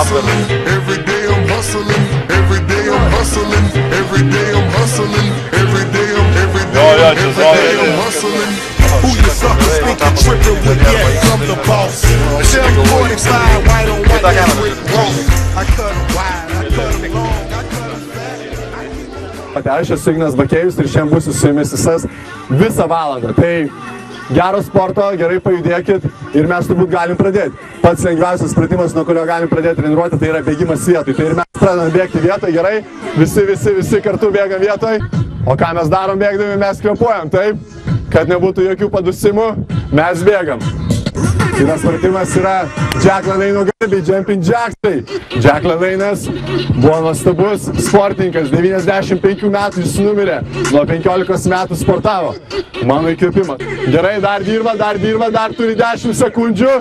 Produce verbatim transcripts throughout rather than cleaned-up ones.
hustling, every day I'm hustling, every day I'm hustling, every day I'm hustling, every day I'm every day I'm every day I'm hustling. Who you suckers think you tripping with? Yeah, I'm the boss. seven forty-five, white on white, that's Rick Ross. I cut him wide, I cut him long, I cut him fat. Aš esu Ignas Bakėjus ir šiandien būsiu su jumis visas visą valandą. Tai gero sporto, gerai pajudėkit ir mes turbūt galim pradėti. Pats lengviausias pratimas, nuo kurio galim pradėti treniruoti, tai yra bėgimas vietoj. Tai ir mes pradedam bėgti vietoj, gerai, visi, visi, visi kartu bėgam vietoj. O ką mes darom bėgdami, mes kvėpuojam, taip, kad nebūtų jokių padusimų, mes bėgam. Kitas pratimas yra Jack LaLanne'o garbiai, Jumping Jacks. Jack LaLanne'as buvo nuostabus sportininkas, devyniasdešimt penkių metų jis numirė, nuo penkiolikos metų sportavo. Mano įkvėpimas. Gerai, dar dirba, dar dirba, dar turi dešimt sekundžių.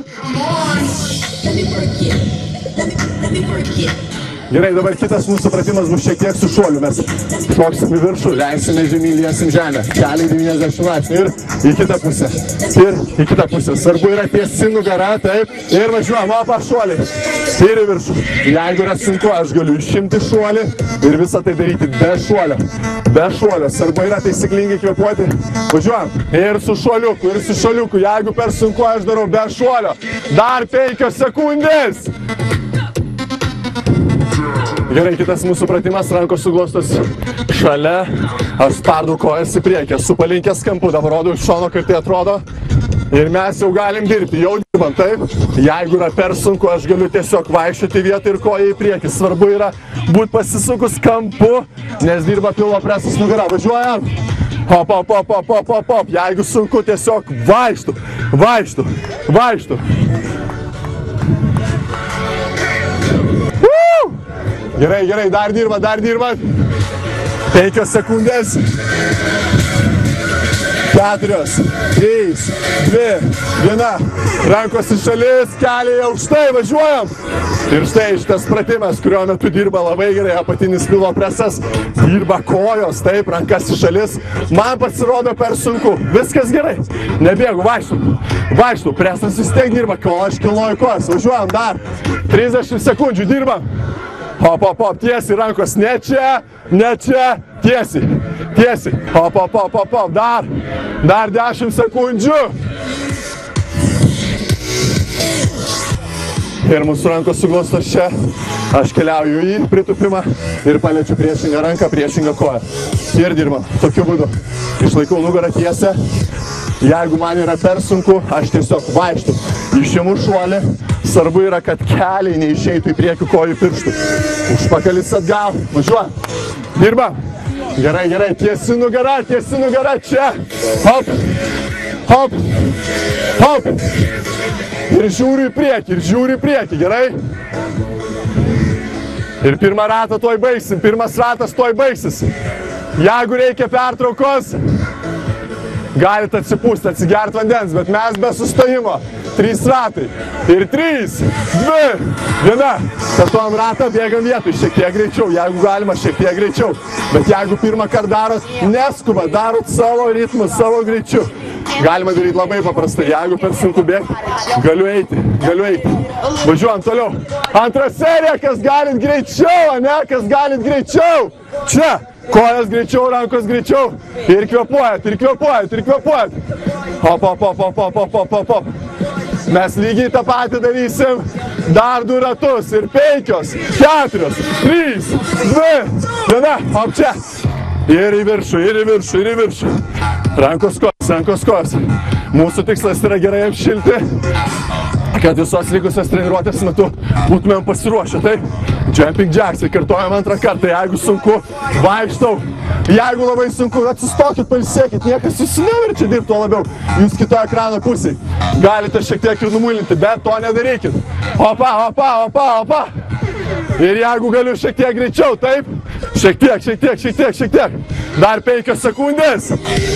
Gerai, dabar kitas mūsų pratimas bus šiek tiek su šuoliu. Mes šoksim į viršų, leisime žemyn, liesim žemę. Keliai devyniasdešimt laipsnių ir į kitą pusę. Ir į kitą pusę. Svarbu yra tiesi nugara, taip. Ir važiuojam, opa, šuoliai. Ir į viršų. Jeigu yra sunku, aš galiu išimti šuolį ir visą tai daryti be šuolio. Be šuolio. Svarbu yra taisyklingai kvėpuoti. Važiuojam. Ir su šuoliuku, ir su šuoliuku. Jeigu per sunku, aš darau be šuolio. Dar penkios sekundės. Gerai, kitas mūsų pratimas, rankos suglostos šalia, aš spardau kojas į priekį, esu palinkęs kampu, dabar rodau iš šono, kaip tai atrodo. Ir mes jau galim dirbti, jau dirbam, taip. Jeigu yra per sunku, aš galiu tiesiog vaikščioti vietą ir koją į priekį. Svarbu yra būti pasisukus kampu, nes dirba pilvo presas nugara. Važiuojam. Hop, hop, hop, hop, hop, hop, hop. Jeigu sunku, tiesiog vaikštų, vaikštų, vaikštų. Gerai, gerai, dar dirba, dar dirba. Penkios sekundės. Keturios, trys, dvi, viena. Rankos į šalis, keliai aukštai, važiuojam. Ir štai šitas pratimas, kurio metu dirba labai gerai apatinis pilvo presas. Dirba kojos, taip, rankas į šalis. Man pasirodo per sunku. Viskas gerai. Nebėgu, vaikštų. Vaikštų, presas vis tiek dirba, kol aš kilnoju kojas. Važiuojam dar. trisdešimt sekundžių dirbam. Hop, hop, hop, tiesiai rankos, ne čia, ne čia, tiesiai, tiesiai, hop, hop, hop, hop, hop, dar, dar dešimt sekundžių. Ir mūsų rankos suglostos čia, aš keliauju į pritupimą ir paliečiu priešingą ranką, priešingą koją. Ir dirbam, tokiu būdu. Išlaikau nugarą tiesę. Jeigu man yra per sunku, aš tiesiog vaikštų. Išimu šuolį. Svarbu yra, kad keliai neišeitų į priekį kojų pirštų. Užpakalis atgal. Važiuojam. Dirbam. Gerai, gerai. Tiesi nugara, tiesi nugara. Čia. Hop. Hop. Hop. Ir žiūriu į priekį, ir žiūriu į priekį. Gerai. Ir pirmą ratą tuoj baigsim. Pirmas ratas tuoj baigsis. Jeigu reikia pertraukos, galite atsipūsti, atsigert vandens, bet mes be sustojimo. Trys ratai. Ir trys, dvi, viena. Statuojam ratą, bėgam vietoj. Šiek tiek greičiau, jeigu galima, šiek tiek greičiau. Bet jeigu pirmą kartą darot, neskuba, darot savo ritmu, savo greičiu. Galima daryti labai paprastai. Jeigu per sunku bėgti, galiu eiti, galiu eiti. Važiuojam toliau. Antra serija, kas galit greičiau, ne? Kas galit greičiau. Čia. Kojas greičiau, rankos greičiau. Ir kvėpuojat, ir kvėpuojat, ir kvėpuojat. Hop, hop, hop, hop, hop, hop, hop, hop. Mes lygiai tą patį darysim. Dar du ratus. Ir penkios, keturios, trys, dvi, viena. Hop čia. Ir į viršų, ir į viršų, ir į viršų. Rankos kojas, rankos kojas. Mūsų tikslas yra gerai apšilti, kad visos likusios treniruotės metu būtumėm pasiruošę. Tai Jumping Jacks, kartuojam antrą kartą. Jeigu sunku, vaikštau. Jeigu labai sunku, atsistokit, pailsėkit. Niekas jūs neverčia dirbti, tuo labiau. Jūs kitoje ekrano pusėje. Galite šiek tiek ir numulinti, bet to nedarykit. Opa, opa, opa, opa. Ir jeigu galiu šiek tiek greičiau, taip? Šiek tiek, šiek tiek, šiek tiek, šiek tiek. Dar penkios sekundės.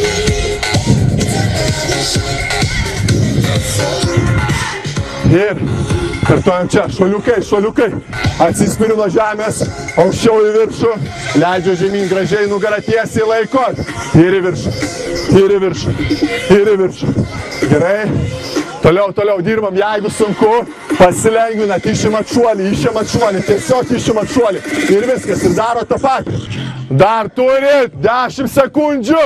Ir kartuojam čia, šuoliukai, šuoliukai. Atsispiriu nuo žemės, aukščiau į viršų, leidžiu žemyn gražiai, nugarą tiesiai laikot. Ir į viršų, ir į viršų, ir į viršų. Gerai. Toliau, toliau dirbam, jeigu sunku, Pasilengvinat, išimat šuolį, išimat šuolį, tiesiog išimat šuolį. Ir viskas, ir daro tą patį. Dar turit dešimt sekundžių.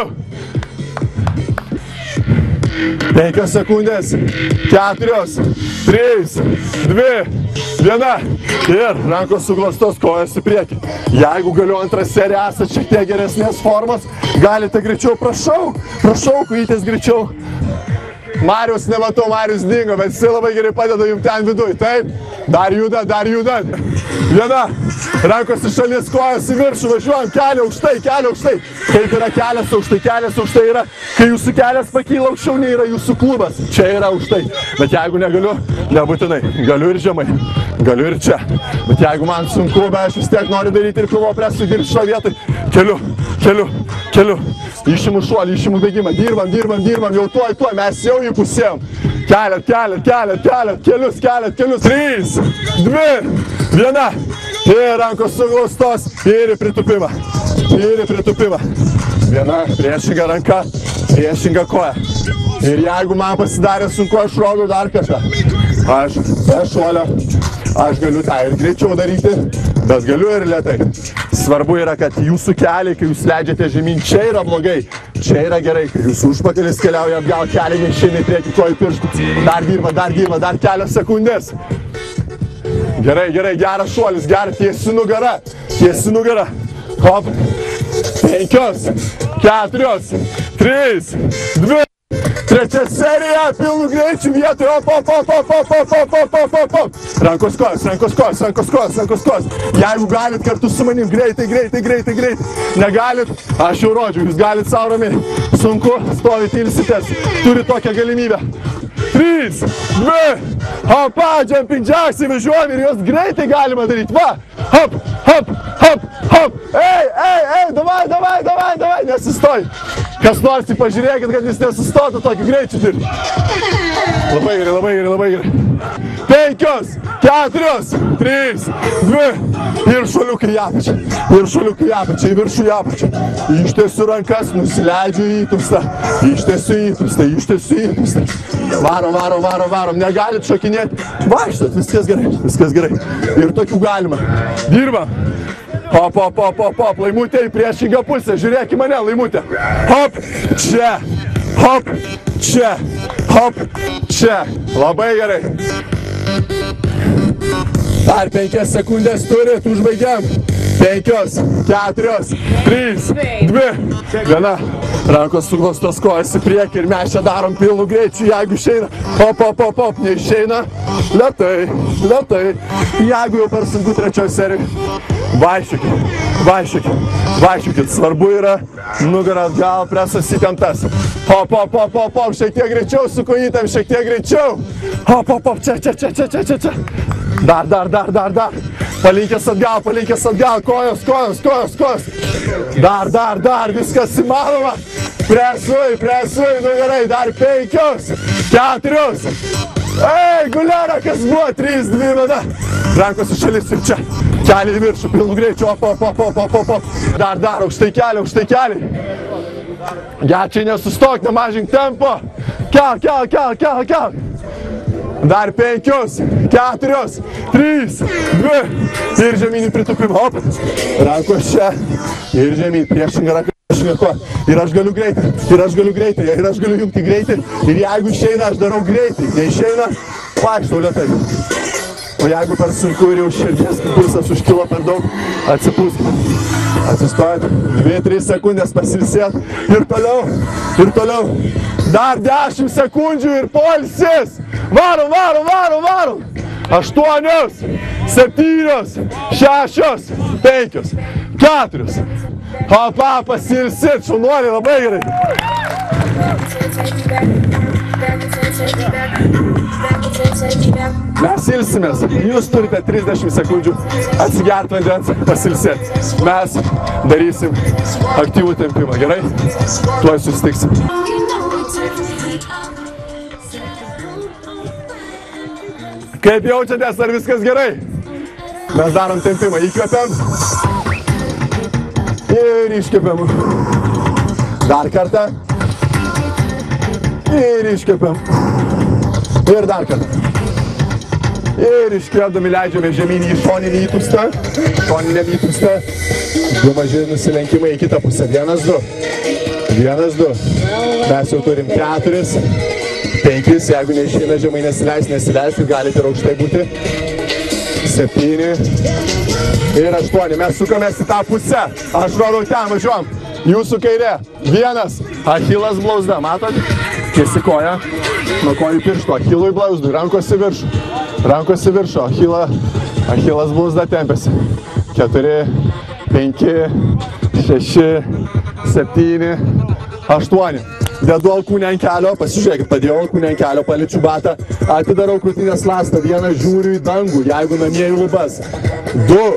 penkios sekundės, keturios, trys, dvi, viena. Ir rankos suglastos, kojos į priekį. Jeigu galiu antrą seriją esate šiek tiek geresnės formos, galite greičiau, prašau, prašau, kojytės greičiau. Marius nematau, Marius dingo, bet jis labai gerai padeda jums ten viduj. Taip, dar juda, dar juda. Viena, rankos į šalis, kojas į viršų, važiuojam, kelią aukštai, kelią aukštai. Kaip yra kelias aukštai, kelias aukštai yra, kai jūsų kelias pakyla aukščiau, nei yra jūsų klubas. Čia yra aukštai, bet jeigu negaliu, nebūtinai, galiu ir žemai, galiu ir čia. Bet jeigu man sunku, bet aš vis tiek noriu daryti ir pilvo presų dirbti šio vietoj, keliu, keliu, keliu. Išimu šuolį, išimu bėgimą, dirbam, dirbam, dirbam, jau tuoj, tuoj, mes jau jį pusėjom. Keliat, keliat, keliat, keliat, kelius, keliat, kelius. Trys, dvi, viena. Ir rankos suglaustos, ir į pritupimą, ir į pritupimą. Viena, priešinga ranka, priešinga koja. Ir jeigu man pasidarė sunku, aš rodau dar kažką. Aš, be šuolio, aš galiu tą ir greičiau daryti, bet galiu ir lėtai. Svarbu yra, kad jūsų keliai, kai jūs leidžiate žemyn, čia yra blogai, čia yra gerai, kai jūsų užpakalis keliauja atgal, keliai neišeina į priekį, kojų pirštų. Dar dirba, dar dirba, dar kelios sekundės. Gerai, gerai, geras šuolis, geras, tiesi nugara, tiesi nugara. Hop, penkios, keturios, trys, dvi. Trečia serija, pilnų greičių vietoj, op, op, op, op, op, op, op, op, op, op, op. Rankos kojas, rankos kojas, rankos kojas, rankos kojas. Jeigu galit kartu su manim, greitai, greitai, greitai, greitai. Negalit, aš jau rodžiu, jūs galit savo ramiai. Sunku, stovite, ilsitės, turi tokią galimybę. Trys, dvi, hopa, jumping jacks, įvažiuojam ir juos greitai galima daryti. Va, hop, hop, hop, hop. Ei, ei, ei, davai, davai, davai, davai, nesustoj. Kas nors, pažiūrėkit, kad jis nesustotų tokį greičių dirbti. Labai gerai, labai gerai, labai gerai. Penkios, keturios, trys, dvi. Ir šuoliukai į apačią. Ir šuoliukai į apačią, į viršų į apačią. Ištiesiu rankas, nusileidžiu į įtūpstą. Ištiesiu į įtūpstą, ištiesiu į įtūpstą. Varom, varom, varom, varom. Negalit šokinėti. Vaikštot, viskas gerai, viskas gerai. Ir tokių galima. Dirbam. Hop, hop, hop, hop, hop, laimutė į priešingą pusę, žiūrėk į mane, laimutė. Hop, čia, hop, čia, hop, čia. Labai gerai. Dar penkias sekundės turit, užbaigiam. Penkios, keturios, trys, dvi, viena. Rankos suglaustos kojas į priekį ir mes čia darom pilnų greičių, jeigu išeina. Hop, hop, hop, hop, neišeina. Lėtai, lėtai. Jeigu jau per sunku trečioj serijai. Vaikščiokit, vaikščiokit, vaikščiokit. Svarbu yra nugarą atgal, presas įtemptas. Hop, hop, hop, hop, hop, šiek tiek greičiau su kojytėm, šiek tiek greičiau. Hop, hop, hop, čia, čia, čia, čia, čia, čia, čia. Dar, dar, dar, dar, dar. Palinkęs atgal, palinkęs atgal, kojos, kojos, kojos, kojos. Dar, dar, dar, viskas įmanoma. Presuj, presuj, nu gerai, dar penkios, keturios. Ei, gulera, kas buvo, trys, dvi, viena. Rankos į šalis ir čia. Keliai į viršų, pilnų greičių, op, op, op, op, op, op. Dar, dar, aukštai keliai, aukštai keliai. Gečiai nesustok, nemažink tempo. Kel, kel, kel, kel, kel. Dar penkios, keturios, trys, dvi. Ir žemyn į pritupimą, op. Rankos čia. Ir žemyn, priešingą ranką. Ir aš galiu greitai, ir aš galiu greitai, ir aš galiu jungti greitai. Ir jeigu išeina, aš darau greitai. Neišeina, vaikštau lėtai. O jeigu per sunku ir jau širdies pulsas užkilo per daug, atsipūskite. Atsistojate, dvi tris sekundės pasilsėt ir toliau, ir toliau. Dar dešimt sekundžių ir poilsis. Varom, varom, varom, varom. Aštuonios, septynios, šešios, penkios, keturios. Hopa, pasilsit, šaunuoliai, labai gerai. Mes ilsimės, jūs turite trisdešimt sekundžių atsigert vandens, pasilsėti. Mes darysim aktyvų tempimą, gerai? Tuoj susitiksim. Kaip jaučiatės, ar viskas gerai? Mes darom tempimą, įkvepiam ir iškvepiam. Dar kartą ir iškvepiam. Ir dar kartą. Ir iškėldami leidžiame žemynį į šoninį įtūstą. Šoniniam įtūstą. Du maži nusilenkimai į kitą pusę. Vienas, du. Vienas, du. Mes jau turim keturis. Penkis, jeigu neišeina žemai nesileis, nesileis, galite ir aukštai būti. Septyni. Ir aštuoni. Mes sukamės į tą pusę. Aš rodau ten, važiuom. Jūsų kairė. Vienas. Achilas blauzda, matot? Tiesi koja. Nuo kojų piršto. Achilui blauzdui. Rankos į viršų. Rankos į viršų. Achila, Achilas blauzda tempėsi. Keturi. Penki. Šeši. Septyni. Aštuoni. Dedu alkūnę ant kelio. Pasižiūrėkit, padėjau alkūnę ant kelio. Paliečiu batą. Atidarau krūtinės ląstą. Vieną žiūriu į dangų. Jeigu namie į lubas. Du.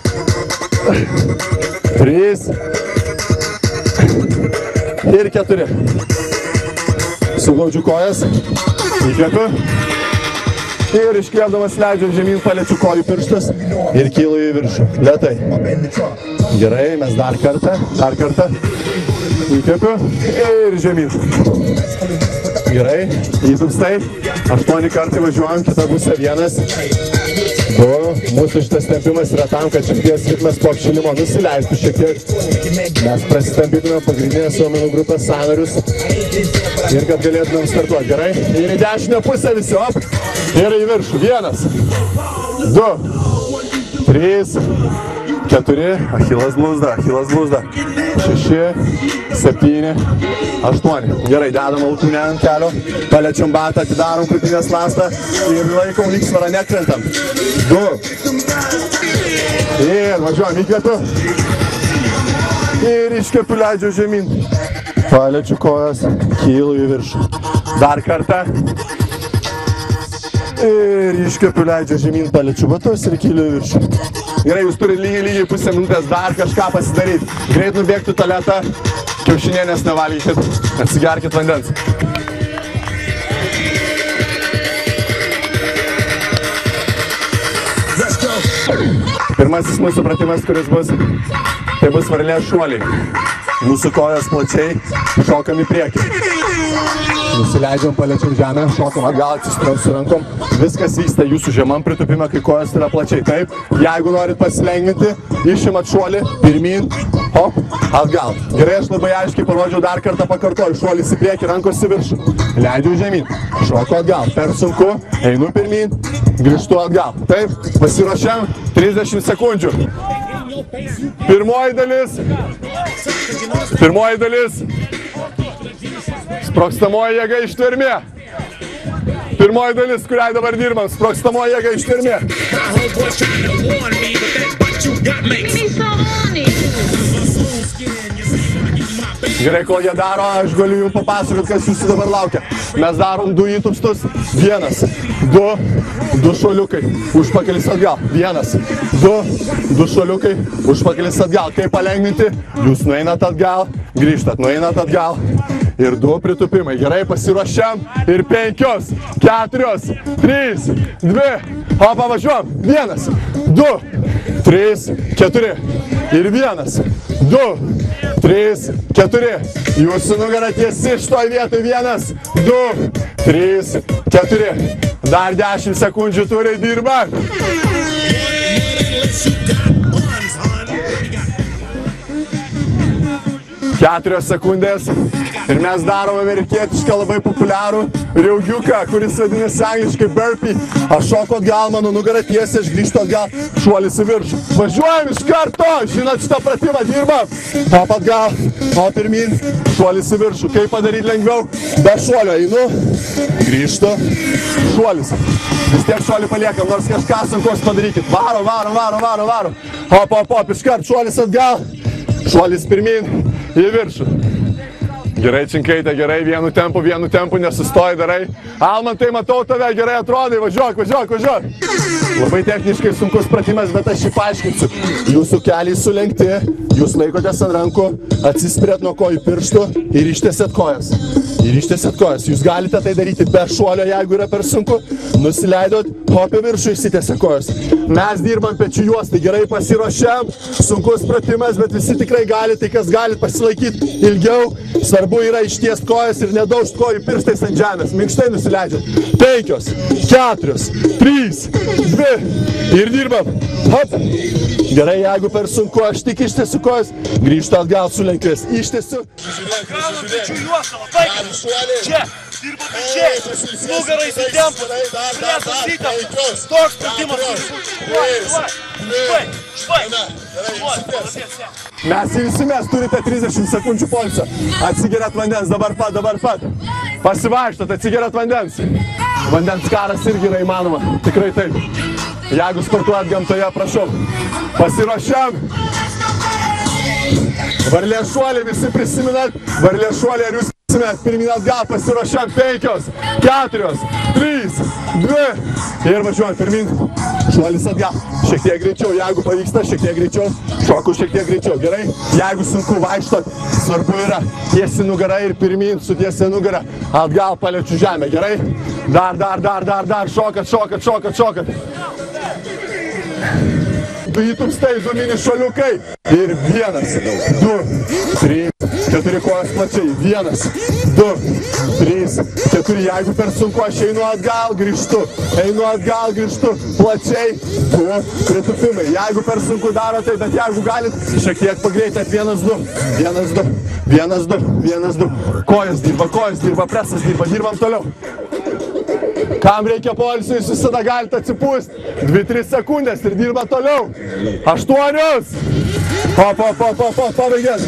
Trys. Ir keturi. Suglaudžiu kojas. Įkvepiu. Ir iškvėpdamas leidžiu žemyn, paliečiu kojų pirštus. Ir kylu į viršų. Lėtai. Gerai, mes dar kartą. Dar kartą. Įkvepiu. Ir žemyn. Gerai. Įtūstai. Aštuoni kartai važiuojam. Kita pusė. Vienas. Du. Mūsų šitas tempimas yra tam, kad širdies ritmas po apšilimo nusileistų šiek tiek. Mes prasitampytume pagrindinės raumenų grupės sąnarius. Ir kad galėtumėm startuoti. Gerai. Ir į dešinę pusę visi. Op. Ir į viršų. Vienas. Du. Trys. Keturi. Achilas blauzda. Achilas blauzda. Šeši. Septyni. Aštuoni. Gerai. Dedam alkūnę ant kelio. Paliečiam batą. Atidarom krūtinės ląstą. Ir laikom lygsvarą. Nekrentam. Du. Ir važiuojam. Įkvepiu. Ir iškvepiu, leidžiu žemyn. Paliečiu kojas. Kylu į viršų. Dar kartą. Ir iškvepiu, leidžiu žemyn. Paliečiu batus ir kyliu į viršų. Gerai, jūs turite lygiai lygiai pusę minutės dar kažką pasidaryti. Greit nubėgti tualetą. Kiaušinienės nevalgykit. Atsigerkit vandens. Pirmasis mūsų pratimas, kuris bus, tai bus varlės šuoliai. Mūsų kojos plačiai, šokam į priekį. Nusileidžiam, paliečiam žemę, šokam atgal, atsistumiam su rankom. Viskas vyksta jūsų žemam pritupime, kai kojos yra plačiai. Taip, jeigu norit pasilengvinti, išimat šuolį, pirmyn, hop, atgal. Gerai, aš labai aiškiai parodžiau, dar kartą pakartoju. Šuolis į priekį, rankos į viršų. Leidžiu žemyn, šoku atgal. Per sunku, einu pirmyn, grįžtu atgal. Taip, pasiruošiam, trisdešimt sekundžių. Pirmoji dalis. Pirmoji dalis. Sprogstamoji jėga ištvermė. Pirmoji dalis, kuriai dabar dirbam. Sprogstamoji jėga ištvermė. Gerai, kol jie daro, aš galiu jums papasakoti, kas jūsų dabar laukia. Mes darom du įtūpstus. Vienas, du, du šuoliukai. Užpakelis atgal. Vienas, du, du šuoliukai. Užpakelis atgal. Kaip palengvinti? Jūs nueinat atgal, grįžtat, nueinat atgal. Ir du pritupimai. Gerai, pasiruošiam. Ir penkios, keturios, trys, dvi. Opa, važiuojam. Vienas, du, trys, keturi. Ir vienas, du, trys, keturi. Jūsų nugara tiesi šitoj vietoj. Vienas, du, trys, keturi. Dar dešimt sekundžių turi, dirba. Keturios sekundės. Ir mes darom amerikietišką labai populiarų riaugiuką, kuris vadinasi angliškai burpee. Aš šoku atgal, mano nugara tiesiai, aš grįžtu atgal, šuolis į viršų. Važiuojam iš karto, žinot šitą pratimą, dirbam. Hop atgal, hop pirmyn, šuolis į viršų. Kaip padaryti lengviau? Be šuolio einu, grįžtu, šuolis. Vis tiek šuolį paliekam, nors kažką sunkaus padarykit. Varo, varo, varo, varo, varo. Hop, hop, hop, iš karto, šuolis atgal, šuolis pirmyn, į viršų. Gerai, Činkaitė, gerai, vienu tempu, vienu tempu, nesustoji, darai. Almantai, matau tave, gerai atrodai, važiuok, važiuok, važiuok. Labai techniškai sunkus pratimas, bet aš jį paaiškinsiu. Jūsų keliai sulenkti, jūs laikotės ant rankų, atsispirėt nuo kojų pirštų ir ištiesėt kojas. ir ištiesėt kojas. Jūs galite tai daryti be šuolio, jeigu yra per sunku. Nusileidot, hop į viršų, išsitiesė kojas. Mes dirbam pečių juostai, gerai pasiruošiam. Sunkus pratimas, bet visi tikrai gali, tai kas galit pasilaikyti ilgiau. Svarbu yra ištiest kojas ir nedaužt kojų pirštais ant žemės. Minkštai nusileidžiat. Penkios, keturios, trys, dvi ir dirbam. Hop. Gerai, jeigu per sunku, aš tik ištiesiu kojas, grįžtu atgal su lenkvės. Ištiesiu. Kraunam pečių juostą, labai gerai. Čia, dirba pečiai, nugarai įsitempus, presas įtempus. Toks pratimas turi būti. Švai, švai, švai. Mes ilsimės, turite trisdešimt sekundžių poilsio. Atsigeriat vandens, dabar pat, dabar pat. Pasivaikštot, atsigeriat vandens. Vandens karas irgi yra įmanoma, tikrai taip. Jeigu sportuojat gamtoje, prašau. Pasiruošiam. Varlės šuolį, visi prisiminat. Varlės šuolį, ar jūs prisiminat? Pirmin atgal, pasiruošiam. Penkios, keturios, trys, dvi. Ir važiuojam pirmin. Šuolis atgal. Šiek tiek greičiau, jeigu pavyksta, šiek tiek greičiau. Šoku šiek tiek greičiau, gerai? Jeigu sunku vaikštot, svarbu yra tiesi nugarą ir pirmin su tiesi nugarą. Atgal paliečiu žemę, gerai? Dar, dar, dar, dar, dar. Šokat, šokat, šokat, šokat. Du įtupstai, du mini šuoliukai. Ir vienas, du, trys, keturi kojas plačiai. Vienas, du, trys, keturi. Jeigu per sunku, aš einu atgal, grįžtu. Einu atgal, grįžtu. Plačiai, du, pritupimai. Jeigu per sunku daro tai, bet jeigu galit, šiek tiek pagreitat. Vienas, du, vienas, du, vienas, du, vienas, du. Kojas dirba, kojas dirba, presas dirba. Dirbam toliau. Kam reikia poilsio, jūs visada galite atsipūsti. dvi tris sekundės ir dirba toliau. Aštuonios. Hop, hop, hop, hop, hop, pabaigėt.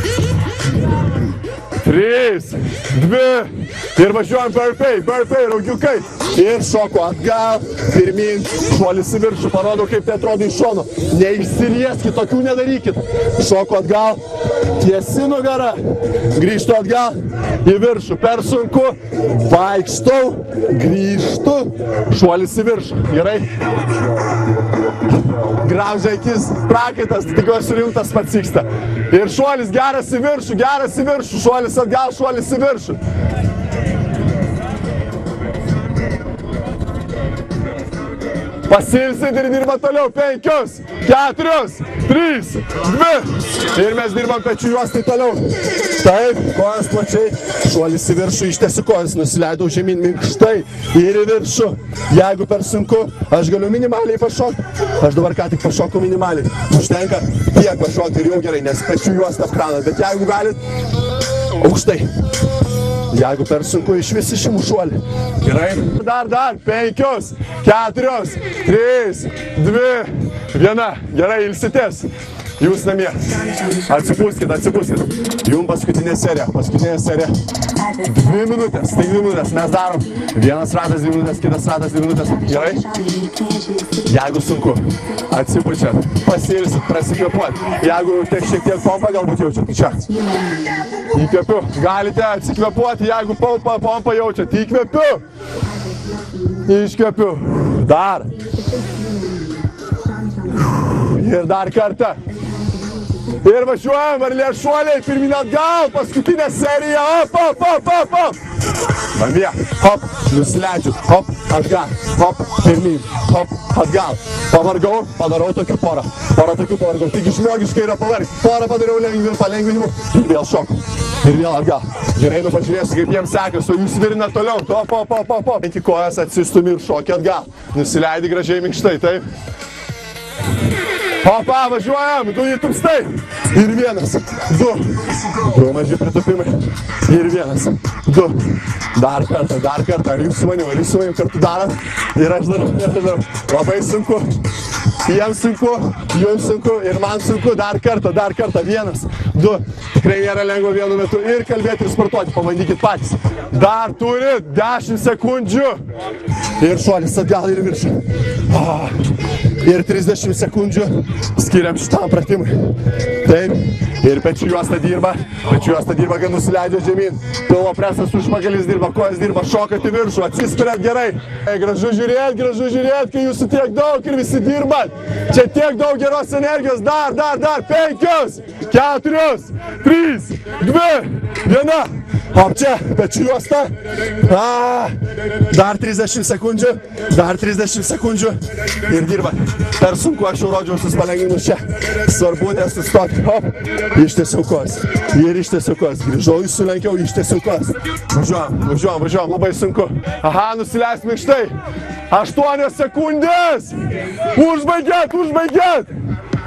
Trys, dvi. Ir važiuojam burpei, burpei, raugiukai. Ir šoku atgal, pirmin, šuolis į viršų, parodau, kaip tai atrodo iš šono. Neišsirieskit, tokių nedarykit. Šoku atgal, tiesi nugarą, grįžtu atgal, į viršų, per sunku, vaikštau, grįžtu, šuolis į viršų, gerai? Graužia akis, prakaitas, tikiuosi rimtas pats vyksta. Ir šuolis geras į viršų, geras į viršų, šuolis atgal, šuolis į viršų. Pasilsit ir dirba toliau. Penkios, keturios, trys, dvi. Ir mes dirbam pečių juostai toliau. Taip, kojas plačiai. Šuolis į viršų, ištiesiu kojas, nusileidau žemyn minkštai ir į viršų. Jeigu per sunku, aš galiu minimaliai pašokti. Aš dabar ką tik pašokau minimaliai. Užtenka tiek pašokti ir jau gerai, nes pečių juostą apkraunat. Bet jeigu galit, aukštai. Jeigu per sunku, iš vis išimu šuolį. Gerai? Dar, dar. Penkios, keturios, trys, dvi, viena. Gerai, ilsitės. Jūs namie. Atsipūskit, atsipūskit. Jums paskutinė serija. Paskutinė serija. Dvi minutės. Tai dvi minutės. Mes darom. Vienas ratas, dvi minutės, kitas ratas, dvi minutės. Gerai? Jeigu sunku, atsipučiat, pasilsit, prasikvėpuot. Jeigu tiek šiek tiek pompą galbūt jaučiat. Čia. Įkvėpiu. Galite atsikvėpuoti, jeigu pompą, pompą jaučiat. Įkvėpiu. Iškvėpiu. Dar. Ir dar kartą. Ir važiuojam, varlės šuoliai, pirmin atgal, paskutinė serija, hop, hop, hop, hop, hop. Namie, hop, nusileidžiu, hop, atgal, hop, pirmin, hop, atgal. Pavargau, padarau tokių porą, porą tokių pavargau, tik žmogiškai yra pavargti. Porą padariau lengvim, palengvinimu ir vėl šoku. Ir vėl atgal. Gerai, nu pažiūrėsiu, kaip jiems sekasi, o jūs virinat toliau, hop, hop, hop, hop, hop. Iki kojas atsistumi ir šoki atgal. Nusileidi gražiai minkštai, taip. Hopa, važiuojam, du įtupstai. Ir vienas, du. Du maži pritupimai. Ir vienas, du. Dar kartą, dar kartą. Ar jūs su manim, ar jūs su manim kartu darot? Ir aš darau, ir aš darau. Labai sunku. Jiems sunku, jums sunku ir man sunku. Dar kartą, dar kartą. Vienas, du. Tikrai nėra lengva vienu metu. Ir kalbėti ir sportuoti. Pabandykit patys. Dar turit dešimt sekundžių. Ir šuolis atgal ir viršų. Ah. Ir trisdešimt sekundžių skiriam šitam pratimui. Taip. Ir pečių juosta dirba. Pečių juosta dirba, kad nusileidžia žemyn. Pilvo presas užpakalis dirba, kojas dirba, šokat į viršų, atsispiriat gerai. Gražu žiūrėt, gražu žiūrėt, kai jūsų tiek daug ir visi dirbat. Čia tiek daug geros energijos. Dar, dar, dar. Penkios, keturios, trys, dvi, viena. Hop čia, pečių juosta. A, dar trisdešimt sekundžių, dar trisdešimt sekundžių. Ir dirba. Per sunku, aš jau rodžiau sus palenginimus čia. Svarbu nesustoti. Hop, ištiesiau kos. Ir ištiesiau kos. Grįžau, sulenkiau, ištiesiau kos. Važiuojam, važiuojam, važiuojam, labai sunku. Aha, nusileis minkštai. Aštuonios sekundės. Užbaigėt, užbaigėt.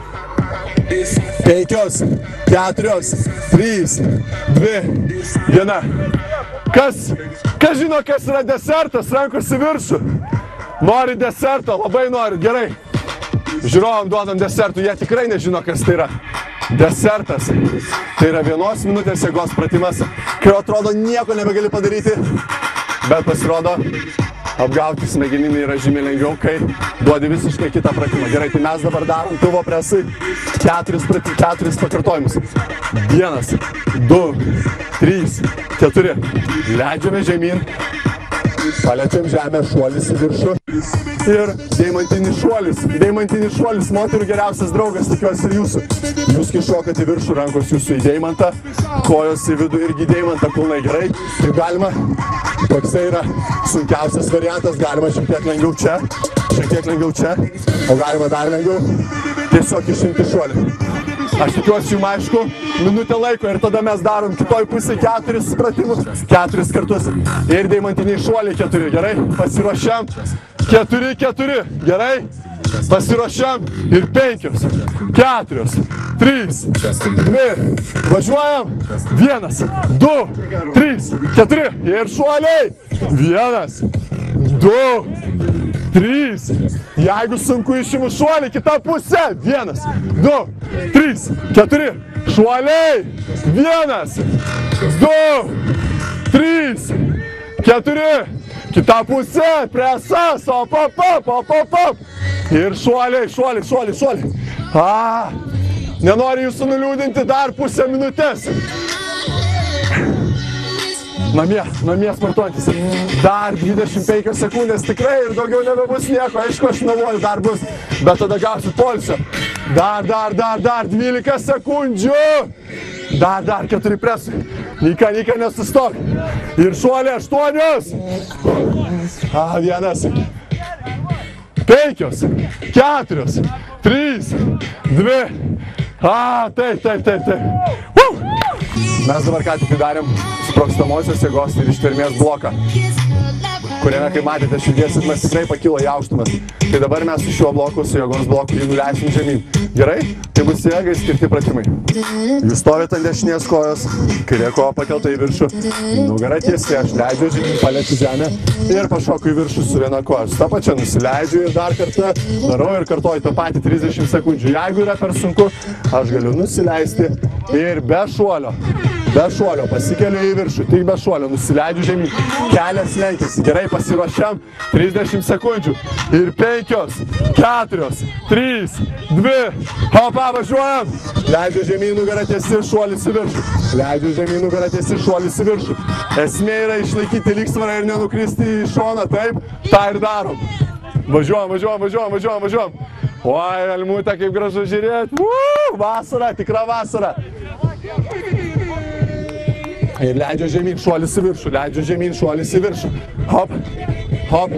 Penkios, keturios, trys, dvi, viena. Kas, kas žino, kas yra desertas, rankos į viršų? Nori deserto, labai nori, gerai. Žiūrovam duodam desertų, jie tikrai nežino, kas tai yra. Desertas. Tai yra vienos minutės jėgos pratimas, kai atrodo nieko nebegali padaryti, bet pasirodo, apgauti smegeninį yra žymiai lengviau, kai duodi visiškai kitą pratimą. Gerai, tai mes dabar darom pilvo presai keturis, keturis pakartojimus. Vienas, du, trys, keturi. Leidžiame žemyn, paliečiam žemę, šuolis į viršų. Ir deimantinis šuolis. Deimantinis šuolis, moterų geriausias draugas, tikiuosi ir jūsų. Jūs kai šokat į viršų, rankos jūsų į deimantą, kojos į vidų irgi deimantą, kulnai gerai. Tai galima, toksai yra sunkiausias variantas, galima šiek tiek lengviau čia, šiek tiek lengviau čia, o galima dar lengviau tiesiog išimti šuolį. Aš tikiuosi jums aišku, minutę laiko ir tada mes darom kitoj pusėje keturis pratimus, keturis kartus. Ir deimantiniai šuoliai keturi, gerai? Pasiruošiam. Keturi, keturi, gerai? Pasiruošiam. Ir penkios, keturios, trys, dvi, važiuojam. Vienas, du, trys, keturi. Ir šuoliai. Vienas, du, trys. Jeigu sunku išimu šuolį, kita pusė. Vienas, du, trys, keturi. Šuoliai. Vienas, du, trys, keturi. Kita pusė. Presas. Op, op, op, op, op, op. Ir šuoliai, šuoliai, šuoliai, šuoliai. A, nenoriu jūsų nuliūdinti dar pusę minutės. Namie, namie sportuojantis. Dar dvidešimt penkios sekundės tikrai ir daugiau nebebus nieko. Aišku, aš meluoju, dar bus, bet tada gausit poilsio. Dar, dar, dar, dar, dvylika sekundžių. Dar, dar, keturi presai. Nika, nika, nesustok. Ir šuoliai aštuonios. A, vienas. Penkios, keturios, trys, dvi. A, taip, taip, taip, taip. Uh! Mes dabar ką tik darėm sprogstamosios jėgos ir ištvermės bloką, kuriame, kaip matėte, širdies ritmas tikrai pakilo į aukštumas. Tai dabar mes su šiuo bloku, su jėgos bloku, jį nuleisim žemyn. Gerai? Tai bus jėgai skirti pratimai. Jūs stovite ant dešinės kojos, kairė koja pakelta į viršų, nugara tiesiai, aš leidžiu žemyn, paliečiu žemę ir pašoku į viršų su viena koja. Su ta pačia nusileidžiu ir dar kartą darau ir kartoju tą patį trisdešimt sekundžių. Jeigu yra per sunku, aš galiu nusileisti ir be šuolio. Be šuolio, pasikeliu į viršų, tik be šuolio, nusileidžiu žemyn, kelias lenkiasi, gerai pasiruošiam, trisdešimt sekundžių ir penkios, keturios, trys, dvi, hopa, važiuojam, leidžiu žemyn, nugarą tiesi, šuolis į viršų, leidžiu žemyn, nugarą tiesi, šuolis į viršų, esmė yra išlaikyti lygsvarą ir nenukristi į šoną, taip, tą ir darom, važiuojam, važiuojam, važiuojam, važiuojam, važiuojam, oi, Almutė, kaip gražu žiūrėti, Uuu, vasara, tikra vasara. Ir leidžiu žemyn, šuolis į viršų, leidžiu žemyn, šuolis į viršų. Hop, hop.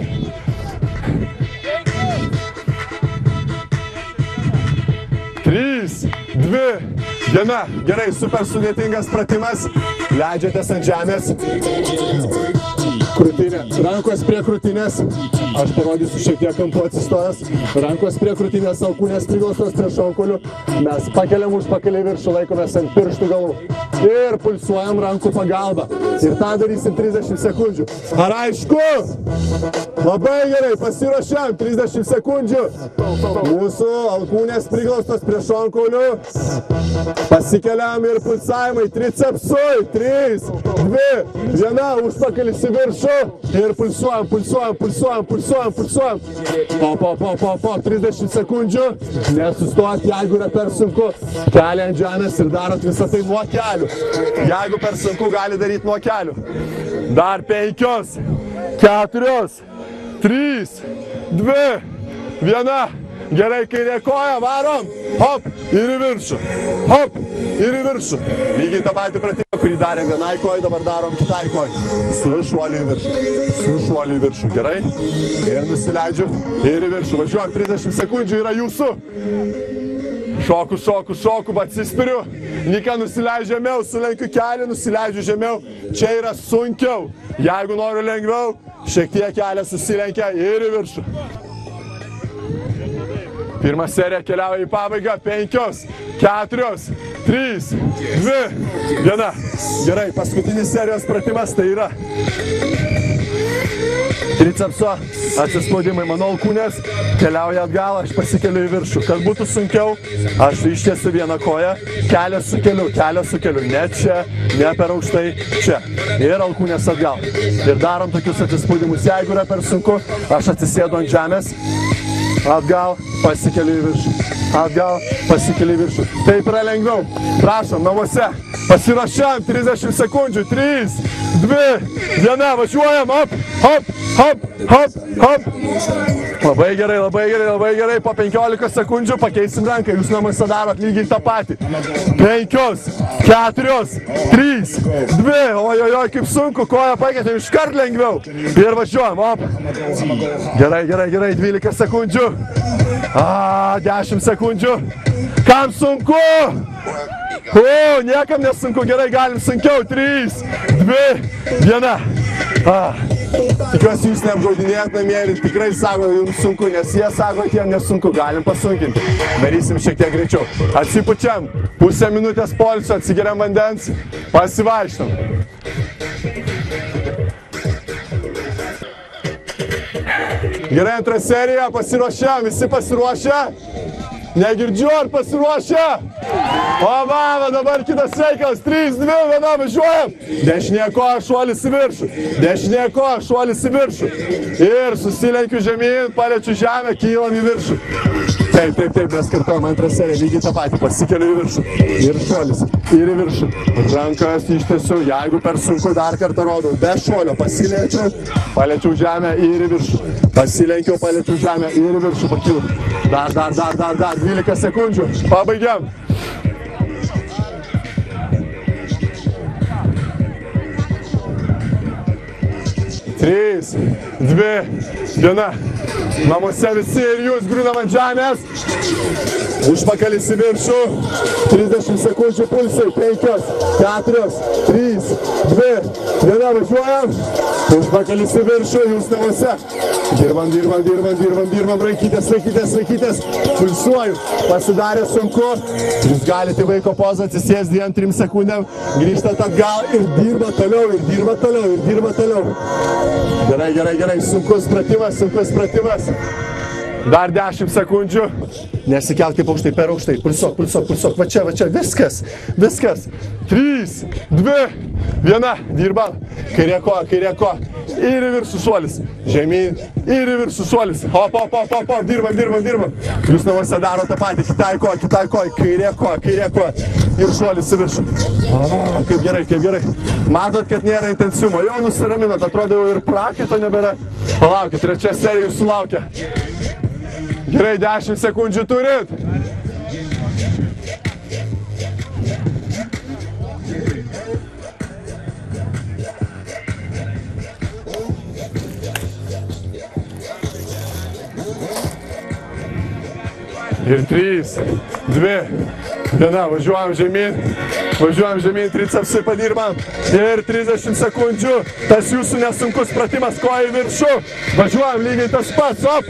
Trys, dvi, viena. Gerai, super sudėtingas pratimas. Leidžiatės ant žemės. Krūtinė. Rankos prie krūtinės. Aš parodysiu šiek tiek kampu atsistojęs. Rankos prie krūtinės, alkūnės priglaustos prie šonkaulių. Mes pakeliam užpakalį viršų, laikomės ant pirštų galvų. Ir pulsuojam rankų pagalba. Ir tą darysim trisdešimt sekundžių. Ar aišku? Labai gerai, pasiruošiam. trisdešimt sekundžių. Mūsų alkūnės priglaustos prie šonkaulių. Pasikeliam ir pulsavimai. Tricepsui. Trys, dvi, viena. Užpakalis į viršų. Ir pulsuojam, pulsuojam, pulsuojam, pulsuojam, pulsuojam. Po, po, po, po, po. trisdešimt sekundžių. Nesustoti, jeigu yra per sunku. Kelią ant žemės ir darot visą tai nuo kelių. Jeigu per sunku, gali daryti nuo kelių. Dar penkios, keturios, trys, dvi, viena. Gerai, kairė koja, varom. Hop, ir į viršų. Hop, ir į viršų. Lygiai tą patį pratimą, kurį darėm vienai kojai, dabar darom kitai kojai. Su šuoliu į viršų. Su šuoliu į viršų. Gerai. Ir nusileidžiu. Ir į viršų. Važiuojam, trisdešimt sekundžių yra jūsų. Šoku, šoku, šoku, atsispiriu. Nika nusileidžiu žemiau, sulenkiu kelią, nusileidžiu žemiau. Čia yra sunkiau. Jeigu noriu lengviau, šiek tiek kelią susilenkia ir į viršų. Pirma serija keliauja į pabaigą. Penkios, keturios, trys, dvi, viena. Gerai, paskutinis serijos pratimas tai yra tricepso atsispaudimai. Mano alkūnės keliauja atgal, aš pasikeliu į viršų. Kad būtų sunkiau, aš ištiesiu vieną koją, kelią sukeliu, kelią sukeliu. Ne čia, ne per aukštai, čia. Ir alkūnės atgal. Ir darom tokius atsispaudimus. Jeigu yra per sunku, aš atsisėdu ant žemės. Atgal, pasikeliu į viršų. Atgal, pasikeliu į viršų. Taip yra lengviau. Prašom, namuose. Pasiruošiam, trisdešimt sekundžių. trys, dvi, viena. Važiuojam. Hop, hop, hop, hop, hop. Labai gerai, labai gerai, labai gerai. Po penkiolika sekundžių pakeisim ranką. Jūs namuose darot lygiai tą patį. penkios, keturios, trys, dvi. Ojojoj, kaip sunku. Koją pakeitėm iškart lengviau. Ir važiuojam. Hop. Gerai, gerai, gerai. dvylika sekundžių. A, dešimt sekundžių. Kam sunku? O, niekam nesunku. Gerai, galim sunkiau. trys, dvi, viena. A, tikiuosi jūs neapgaudinėjat namie ir tikrai sako, jums sunku, nes jie sako, jiem nesunku. Galim pasunkinti. Darysim šiek tiek greičiau. Atsipučiam. Pusę minutės poilsio, atsigeriam vandens. Pasivaikštam. Gerai, antrą seriją, pasiruošę, visi pasiruošę. Negirdžiu, ar pasiruošę? O, va, dabar kitas reikalas, trys, dvi, viena, važiuojam. Dešinė koja, šuolis į viršų. Dešinė koja, šuolis į viršų. Ir susilenkiu žemyn, paliečiu žemę, kylam į viršų. Taip, taip, taip, mes kartuojam antrą seriją, lygiai tą patį, pasikeliu į viršų. Ir šuolis, ir į viršų. Rankas ištiesiu, jeigu per sunku, dar kartą rodau. Be šuolio, pasiliečiau, paliečiau žemę ir į viršų. Pasilenkiau, paliečiau žemę ir į viršų, pakilau. Dar, dar, dar, dar, dar, dvylika sekundžių. Pabaigiam. trys, dvi, viena. Namuose visi ir jūs griūnam ant žemės. Užpakalis į viršų. trisdešimt sekundžių pulsai. penkios, keturios, trys, dvi, viena. Važiuojam. Užpakalis į viršų. Jūs namuose. Dirbam, dirbam, dirbam, dirbam, dirbam. Rankytės, rankytės, rankytės. Pulsuoju. Pasidarė sunku. Jūs galite vaiko pozą atsisės dviem, trim sekundėm. Grįžtat atgal ir dirba toliau, ir dirba toliau, ir dirba toliau. Gerai, gerai, gerai. Sunkus pratimas, sunkus pratimas. Dar dešimt sekundžių. Nesikelk kaip aukštai, per aukštai. Pulsuok, pulsuok, pulsuok. Va čia, va čia. Viskas, viskas. trys, dvi, viena. Dirbam. Kairė koja, kairė koja. Ir į viršų šuolis. Žemyn. Ir į viršų šuolis. Hop, hop, hop, hop, hop. Dirbam, dirbam, dirbam. Jūs namuose daro tą patį. Kitai koja, kitai koja. Kairė koja, kairė koja. Ir šuolis į viršų. O, kaip gerai, kaip gerai. Matot, kad nėra intensyvumo. Jau nusiraminot. Atrodo, jau ir prakaito nebėra. Palaukit, trečia serija jūsų laukia. Gerai, dešimt sekundžių turit. Ir trys, dvi, viena, važiuojam žemyn, važiuojam žemyn, tricepsai padirbam. Ir trisdešimt sekundžių, tas jūsų nesunkus pratimas, koja į viršų. Važiuojam lygiai tas pats, op.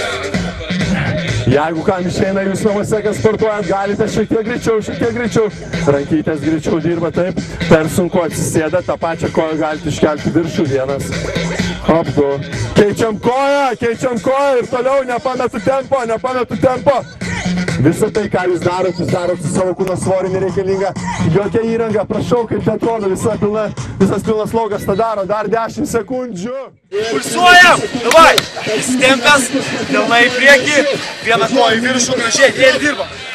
Jeigu kam išeina jūs namuose, kas sportuojat, galite šiek tiek greičiau, šiek tiek greičiau. Rankytės greičiau dirba taip, per sunku atsisėda, tą pačią koją galite iškelti viršų vienas. Hop, du. Keičiam koją, keičiam koją ir toliau nepametu tempo, nepametu tempo. Visą tai, ką jūs darot, jūs darot su savo kūno svorį, nereikalinga jokia įranga. Prašau, kaip tai atrodo, visa pilna, visas pilnas laukas tą daro. Dar dešimt sekundžių. Pulsuojam! Davai! Įsitempęs, delnai į priekį, vieną koją į viršų, gražiai, ir dirbam.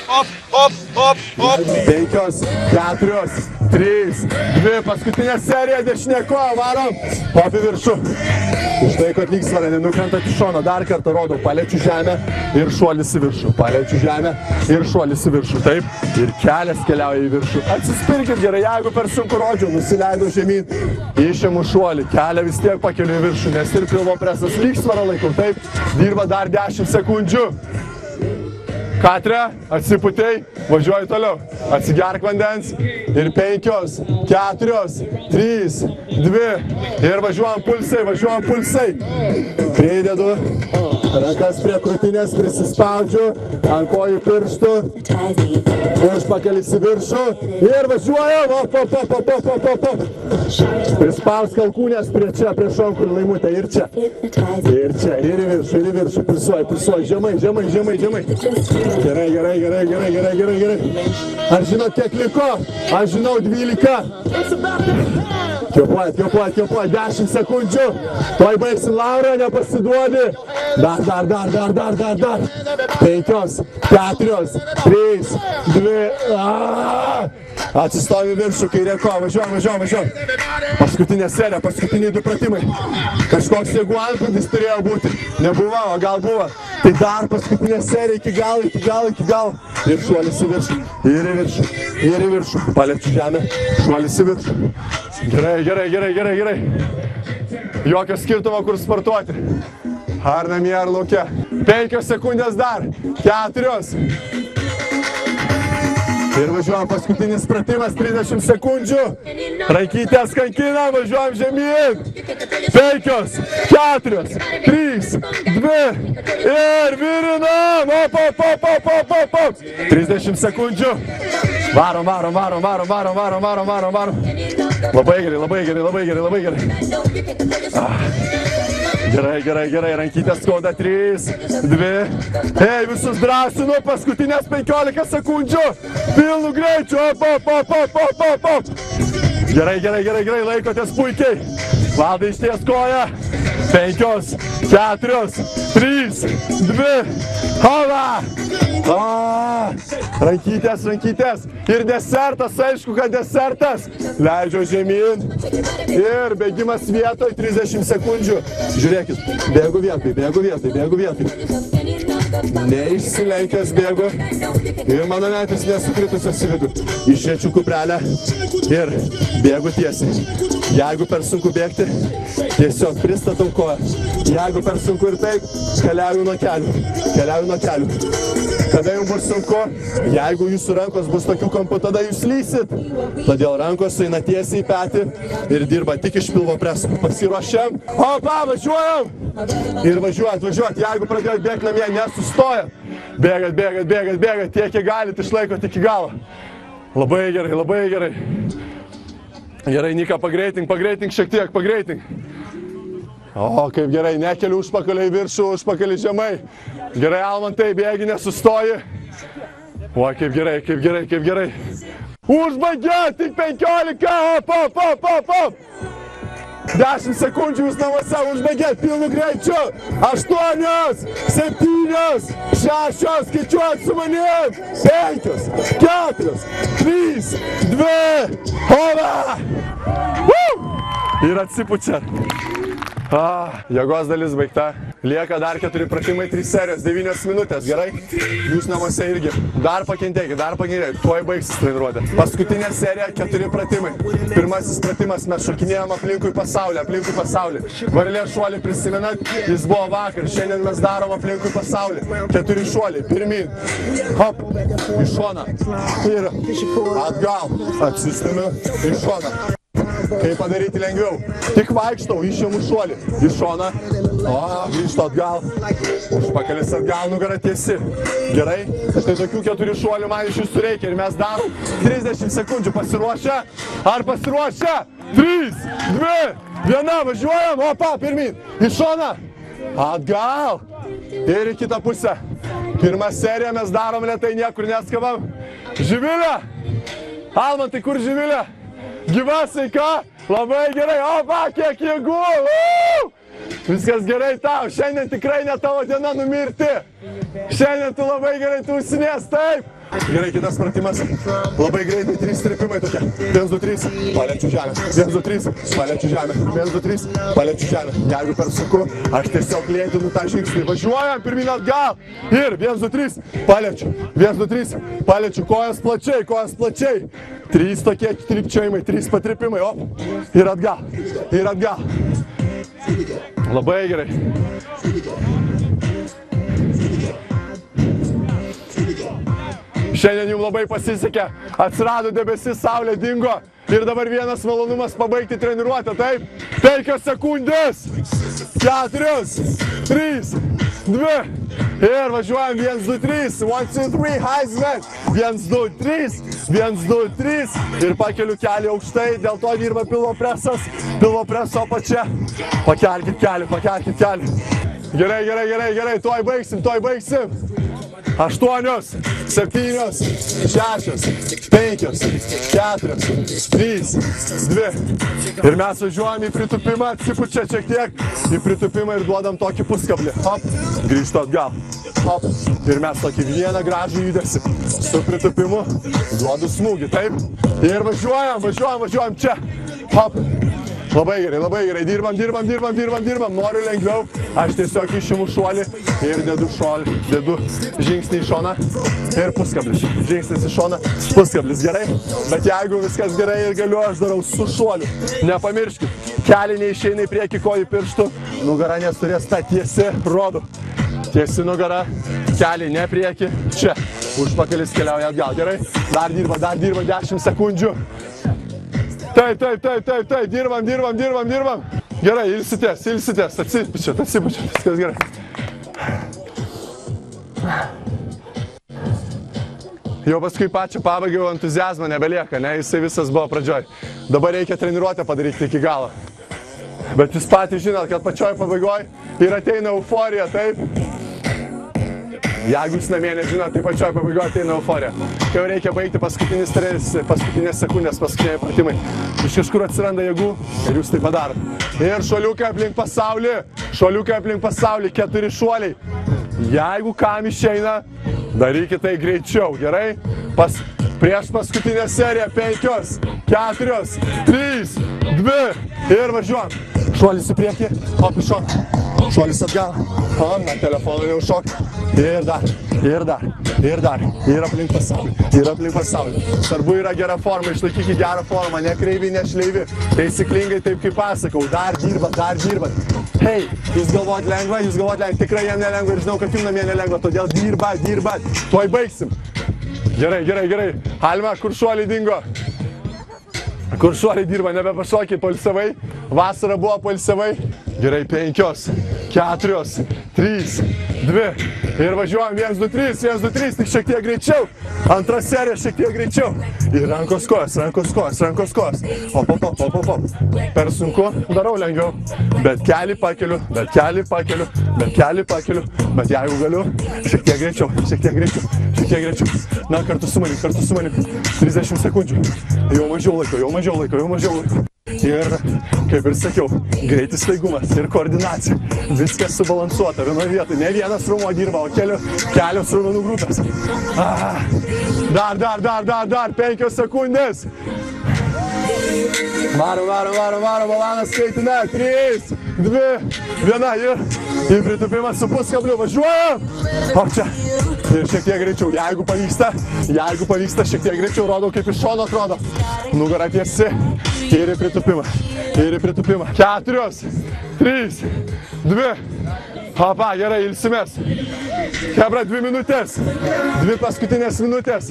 Op, op, op, op. Penkios, keturios, trys, dvi, paskutinė serija, dešinė koja, varom. Hop į viršų. Išlaikot lygsvarą, nenukrentat į šoną. Dar kartą rodau, paliečiu žemę ir šuolis į viršų. Paliečiu žemę ir šuolis į viršų. Taip, ir kelias keliauja į viršų. Atsispirkit gerai, jeigu per sunku rodžiau, nusileidau žemyn, išimu šuolį, kelią vis tiek pakeliu į viršų, nes ir pilvo presas lygsvarą laikau. Taip, dirba dar dešimt sekundžių. Katre, atsiputei, važiuoju toliau. Atsigerk vandens ir penkios, keturios, trys, dvi. Ir važiuojam pulsai, važiuojam pulsai. Pridedu rankas prie krūtinės, prisispaudžiu, ant kojų pirštų. Užpakalis į viršų. Ir važiuojam. Op, op, op, op, op, op, op. Prispaus kalkūnės prie čia, prie šonkurų laimutę. Ir čia. Ir čia. Ir į viršų, ir į viršų. Prisuoju, prisuoju. Žemai, žemai, žemai, žemai. Gerai, gerai, gerai, gerai, gerai, gerai, gerai. Ar žinot, kiek liko? Aš žinau, dvylika. Kiopuojat, kiopuojat, kiopuojat, dešimt sekundžių. Tuoj baigsim, Laura, nepasiduodi. Dar, dar, dar, dar, dar, dar, dar. Penkios, keturios, trys, dvi. Atsistovi viršų, kairė koja, važiuojam, važiuojam, važiuojam. Paskutinė serija, paskutiniai du pratimai. Kažkoks jėgų antplūdis turėjo būti. Nebuvo, o gal buvo. Tai dar paskutinė serija iki galo, iki galo, iki galo. Ir šuolis į viršų, ir į viršų, ir į viršų. Paliečiu žemę, šuolis į viršų. Gerai, gerai, gerai, gerai, gerai. Jokio skirtumo, kur sportuoti. Ar namie, ar lauke. Penkios sekundės dar. Keturios. Ir važiuojam paskutinis pratimas, trisdešimt sekundžių. Rankytės kankinam, važiuojam žemyn. Penkios, keturios, trys, dvi. Ir virinam. Op, op, op, op, op, op, op. trisdešimt sekundžių. Varom, varom, varom, varom, varom, varom, varom, varom, varom. Labai gerai, labai gerai, labai gerai, labai gerai. Ah. Gerai, gerai, gerai, rankytės skauda, trys, dvi. Ei, visus drąsinu, paskutinės penkiolika sekundžių. Pilnu greičiu, op, op, op, op, op, op, op. Gerai, gerai, gerai, gerai, laikotės puikiai. Valdai išties koją. Penkios, keturios, trys, dvi. Hova! A, rankytės, rankytės. Ir desertas, aišku, kad desertas. Leidžiu žemyn. Ir bėgimas vietoj, trisdešimt sekundžių. Žiūrėkit, bėgu vietoj, bėgu vietoj, bėgu vietoj. Neišsilenkęs bėgu. Ir mano metis nesukritusios į vidų. Išėčiu kuprelę ir bėgu tiesiai. Jeigu per sunku bėgti, tiesiog pristatau koją. Jeigu per sunku ir taip, keliauju nuo kelių. Keliauju nuo kelių. Kada jums bus sunku, jeigu jūsų rankos bus tokių kampų, tada jūs lysit. Todėl rankos sueina tiesiai į petį ir dirba tik iš pilvo preso. Pasiruošiam. Opa, važiuojam. Ir važiuojat, važiuojat. Jeigu pradėjot bėgti namie, nesustojat. Bėgat, bėgat, bėgat, bėgat. Tiek, kiek galit, išlaikot iki galo. Labai gerai, labai gerai. Gerai, Nika, pagreitink, pagreitink šiek tiek, pagreitink. O, kaip gerai, nekeliu užpakalį į viršų, užpakalį žemai. Gerai, Almantai, bėgi, nesustoji. O, kaip gerai, kaip gerai, kaip gerai. Užbaigiat, tik penkiolika, op, op, op, op, op. dešimt sekundžių jūs namuose užbaigėt pilnu greičiu. Aštuonios, septynios, šešios, skaičiuojat su manim. Penkios, keturios, trys, dvi, hova! Ir atsipučiat. Ah, jėgos dalis baigta. Lieka dar keturi pratimai, trys serijos, devynios minutės, gerai? Jūs namuose irgi. Dar pakentėkit, dar pakentėkit, tuoj baigsis treniruotė. Paskutinė serija, keturi pratimai. Pirmasis pratimas, mes šokinėjom aplinkui pasaulį, aplinkui pasaulį. Varlės šuolį prisimenat, jis buvo vakar, šiandien mes darom aplinkui pasaulį. Keturi šuoliai, pirmyn, hop, į šoną ir atgal, atsistumiu į šoną. Kaip padaryti lengviau? Tik vaikštau, išimu šuolį. Į šoną. O, grįžtu atgal. Užpakalis atgal, nugara tiesi. Gerai. Štai tokių keturių šuolių man iš jūsų reikia. Ir mes darom trisdešimt sekundžių. Pasiruošę? Ar pasiruošę? trys, dvi, viena, važiuojam. Opa, pirmyn. Į šoną. Atgal. Ir į kitą pusę. Pirmą seriją mes darom lėtai, niekur neskabam. Živilė. Almantai, kur Živilė? Gyva, sveika, labai gerai, opa, kiek jėgų, Uu! Viskas gerai tau, šiandien tikrai ne tavo diena numirti, šiandien tu labai gerai tūsinės, taip, Gerai, kitas pratimas. Labai greitai, trys tripimai tokie. vienas, du, trys, paliečiu žemę. vienas, du, trys, paliečiu žemę. vienas, du, trys, paliečiu žemę. Jeigu per sunku, aš tiesiog lėtinu tą žingsnį. Važiuojam, pirmyn atgal. Ir vienas, du, trys, paliečiu. vienas, du, trys, paliečiu. Kojas plačiai, kojas plačiai. trys tokie tripčiojimai, trys patripimai. Op. Ir atgal. Ir atgal. Labai gerai. Šiandien jums labai pasisekė, atsirado debesis, saulė dingo ir dabar vienas malonumas pabaigti treniruotę, taip? penkios sekundės, keturios, trys, dvi ir važiuojam vienas, du, trys, vienas, du, trys, Heisman, vienas, du, trys, vienas, du, trys ir pakeliu kelią aukštai, dėl to dirba pilvo presas, pilvo preso apačia, pakelkit kelią, pakelkit kelią. Gerai, gerai, gerai, gerai, tuoj baigsim, tuoj baigsim. Aštuonios, septynios, šešios, penkios, keturios, trys, dvi. Ir mes važiuojam į pritupimą, atsipučia šiek tiek į pritupimą ir duodam tokį puskablį. Hop, grįžtu atgal. Hop. Ir mes tokį vieną gražų judesį su pritupimu duodu smūgį, taip? Ir važiuojam, važiuojam, važiuojam čia. Hop. Labai gerai, labai gerai, dirbam, dirbam, dirbam, dirbam, dirbam, noriu lengviau, aš tiesiog išimu šuolį ir dedu šuolį, dedu žingsnį į šoną ir puskablis, žingsnis į šoną, puskablis, gerai, bet jeigu viskas gerai ir galiu, aš darau su šuoliu, nepamirškit, keliai neišeina į priekį kojų pirštų, nugara nesturės tą tiesi, rodo, tiesi nugara, keliai ne priekį, čia, užpakalis keliauja atgal, gerai, dar dirba, dar dirba dešimt sekundžių. Taip, taip, taip, taip, taip, dirbam, dirbam, dirbam, dirbam. Gerai, ilsitės, ilsitės, atsipučiat, atsipučiat, viskas gerai. Jau paskui pačią pabaigiau entuziazmą nebelieka, ne, jisai visas buvo pradžioj. Dabar reikia treniruotę padaryti iki galo. Bet jūs patys žinot, kad pačioj pabaigoj ir ateina euforija, taip? Jeigu jūs namie nežinot, tai pačioj pabaigoje ateina euforija. Kai jau reikia baigti paskutinis tres, paskutinės sekundės, paskutiniai pratimai. Iš kažkur atsiranda jėgų ir jūs tai padarot. Ir šuoliukai aplink pasaulį, šuoliukai aplink pasaulį, keturi šuoliai. Jeigu kam išeina, darykite tai greičiau, gerai? Pas, prieš paskutinę seriją, penkios, keturios, trys, dvi ir važiuojam. Šuolis į priekį, hop į šoną. Šuolis atgal, o, na, telefoną jau šok. Ir dar, ir dar, ir dar, ir aplink pasaulį, ir aplink pasaulį. Svarbu yra gera forma, išlaikykite gerą formą, ne kreivi, ne šleivi. Taisyklingai taip kaip pasakau, dar dirbat, dar dirbat. Hei, jūs galvojat lengva, jūs galvojat lengva, tikrai jam nelengva ir žinau, kad jums namie nelengva, todėl dirbat, dirbat, tuoj baigsim. Gerai, gerai, gerai. Alma, kur šuoliai dingo? Kur šuoliai dirba, nebepašokit, poilsiavai. Vasara buvo poilsiavai. Gerai, penkios, keturios, trys, dvi. Ir važiuojam vienas, du, trys, vienas, du, trys, tik šiek tiek greičiau. Antra serija šiek tiek greičiau. Ir rankos kojas, rankos kojas, rankos kojas. Op, op, op, op, op. Per sunku, darau lengviau. Bet kelį pakeliu, bet kelį pakeliu, bet kelį pakeliu. Bet jeigu galiu, šiek tiek greičiau, šiek tiek greičiau, šiek tiek greičiau. Na, kartu su manim, kartu su manim. trisdešimt sekundžių. Jau mažiau laiko, jau mažiau laiko, jau mažiau laiko. Ir, kaip ir sakiau, greitis, staigumas ir koordinacija. Viskas subalansuota vienoje vietoje. Ne vienas raumo dirba, o kelios, kelios raumenų grupės. Ah, dar, dar, dar, dar, dar, penkios sekundės. Varo, varo, varo, varo, balanas skaitina. Trys, dvi, viena ir į pritupimą su puskabliu. Važiuojam! O čia. Ir šiek tiek greičiau. Jeigu pavyksta, jeigu pavyksta, šiek tiek greičiau rodau, kaip iš šono atrodo. Nugara tiesi. Ir į pritupimą. Ir į pritupimą. Keturios, trys, dvi. Hopa, gerai, ilsimės. Hebra, dvi minutės. Dvi paskutinės minutės.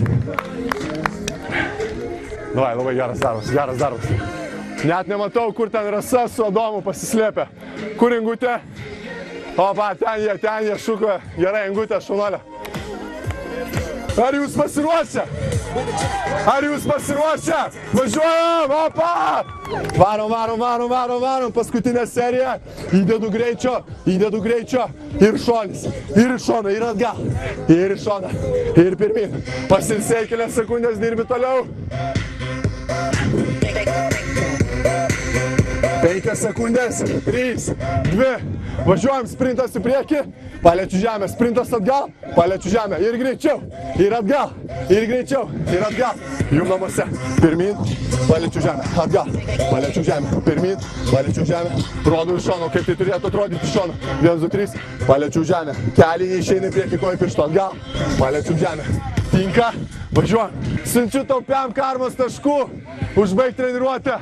Davai, labai geras darbas, geras darbas. Net nematau, kur ten Rasa su Adomu pasislėpia. Kur Ingutė? Opa, ten jie, ten jie šukoja. Gerai, Ingutė, šaunolė. Ar jūs pasiruošę? Ar jūs pasiruošę? Važiuojam, opa! Varom, varom, varom, varom, varom. Paskutinė serija. Įdedu greičio, įdedu greičio. Ir šonis, ir į šoną, ir atgal. Ir į šoną, ir pirmin. Pasilsėj kelias sekundės, dirbi toliau. penkios sekundės, trys, dvi, važiuojam, sprintas į priekį, paliečiu žemę, sprintas atgal, paliečiu žemę ir greičiau, ir atgal, ir greičiau, ir atgal, jum namuose, pirmin, paliečiu žemę, atgal, paliečiu žemę, pirmin, paliečiu žemę, rodu iš šono, kaip tai turėtų atrodyti iš šono, vienas, du, trys, paliečiu žemę, kelį neišeina į priekį, kojų piršto atgal, paliečiu žemę, tinka, važiuojam, siunčiu tau pem karmos taškų, užbaig treniruotę.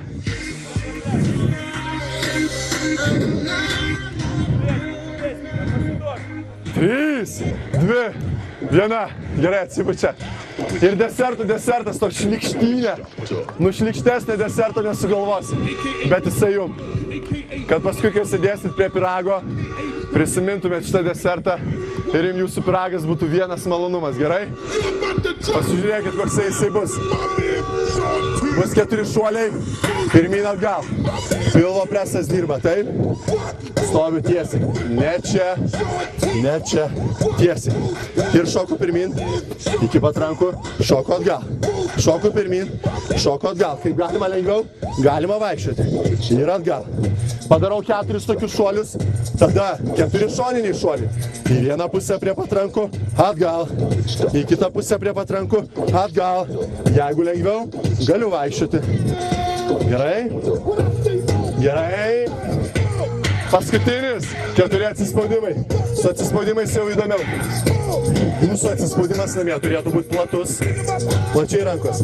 Trys, dvi, viena, gerai atsibučia. Ir desertų desertas, to šlikštynė. Nu šlikštesnė deserto nesugalvosi, bet jisai jum. Kad paskui, kai sėdėsit prie pirago, prisimintumėt šitą desertą ir jums jūsų piragas būtų vienas malonumas, gerai? Pasižiūrėkit, koksai jisai bus. Bus keturi šuoliai, pirmyn atgal. Pilvo presas dirba, taip? Stoviu tiesiai. Ne čia, ne čia, tiesiai. Ir šoku pirmyn, iki pat rankų, šoku atgal. Šoku pirmyn, šoku atgal. Kaip galima lengviau, galima vaikščioti. Ir atgal. Padarau keturis tokius šuolius, tada keturi šoniniai šuoliai. Į vieną pusę prie pat rankų, atgal. Į kitą pusę prie pat rankų, atgal. Jeigu lengviau, galiu vaikščioti. Gerai? Gerai? Paskutinis. Keturi atsispaudimai. Su atsispaudimais jau įdomiau. Jūsų atsispaudimas namie turėtų būti platus. Plačiai rankos.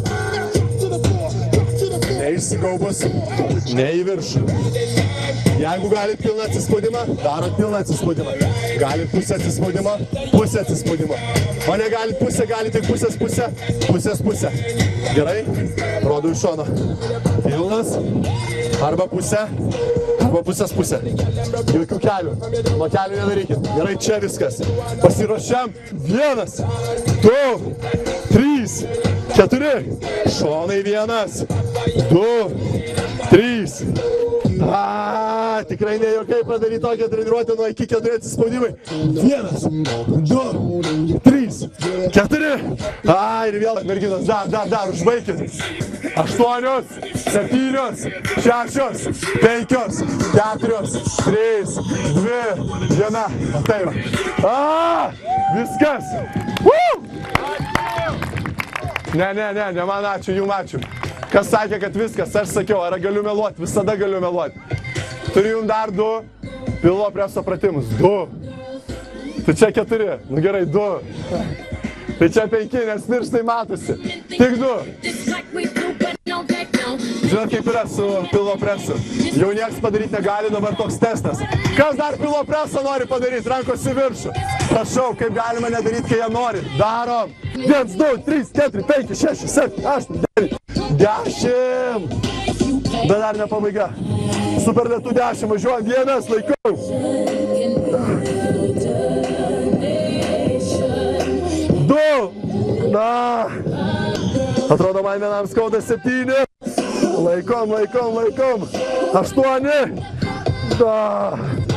Neišsigaubus, ne į viršų. Jeigu galit pilną atsispaudimą, darot pilną atsispaudimą. Galit pusę atsispaudimo, pusę atsispaudimo. O negalit pusę, galit tik pusės pusę, pusės pusę. Gerai? Rodu iš šono. Pilnas, arba pusę, arba pusės pusę. Jokių kelių. Nuo kelių nedarykit. Gerai, čia viskas. Pasiruošiam. Vienas, du, trys, keturi. Šonai vienas, du, trys. A, tikrai ne jokiai padaryti tokią treniruotę nuo iki keturi atsispaudimai. Vienas, du, trys, keturi. A, ir vėl merginos, dar, dar, dar, užbaikit. Aštuonios, septynios, šešios, penkios, keturios, trys, dvi, viena. Tai va. A, viskas. Woo! Ne, ne, ne, ne man ačiū, jum ačiū. Kas sakė, kad viskas, aš sakiau, ar galiu meluoti, visada galiu meluoti. Turiu jums dar du pilvo preso pratimus. Du. Tai čia keturi. Nu gerai, du. Tai čia penki, nes pirštai matosi. Tik du. Žinot, kaip yra su pilvo presu. Jau nieks padaryti negali, dabar toks testas. Kas dar pilvo presą nori padaryti? Rankos į viršų. Prašau, kaip galima nedaryti, kai jie nori. Darom. Vienas, du, trys, keturi, penki, šeši, septyni, aštuoni, devyni. Dešimt. Bet dar ne pabaiga. Super lėtų dešimt. Važiuojam. Vienas, laikau. Du. Na. Atrodo, man vienam skauda septyni. Laikom, laikom, laikom. Aštuoni. Da.